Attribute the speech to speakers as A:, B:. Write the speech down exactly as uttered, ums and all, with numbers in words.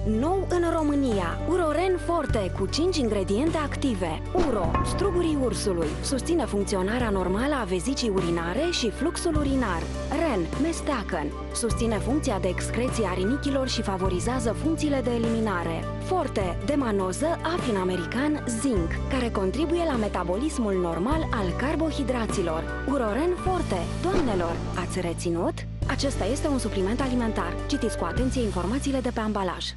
A: nou în România. Uroren Forte cu cinci ingrediente active. Uro, strugurii ursului, susține funcționarea normală a vezicii urinare și fluxul urinar. Ren, mesteacăn, susține funcția de excreție a rinichilor și favorizează funcțiile de eliminare. Forte, demanoză, afin-american, zinc, care contribuie la metabolismul normal al carbohidraților. Uroren Forte. Doamnelor, ați reținut? Acesta este un supliment alimentar. Citiți cu atenție informațiile de pe ambalaj.